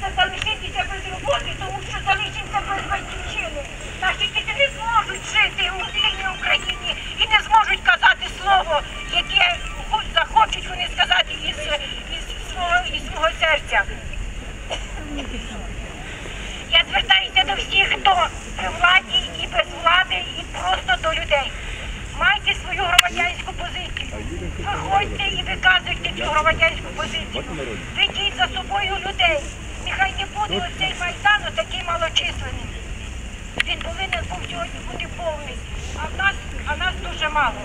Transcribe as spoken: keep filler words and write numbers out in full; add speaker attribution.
Speaker 1: боїться залишитися без роботи, тому що залишиться без батьківщини. Наші діти не зможуть жити у вільній Україні і не зможуть казати слово, яке захочуть вони сказати із, із, свого, із свого серця. Я звертаюся до всіх, хто при владі і без влади, і просто до людей. Майте свою громадянську позицію. Виходьте і виказуйте цю громадянську позицію. Ведіть за собою людей. Нехай не буде оцей Майдан такий малочисленний. Він повинен був сьогодні бути повний. А в нас, а нас дуже мало.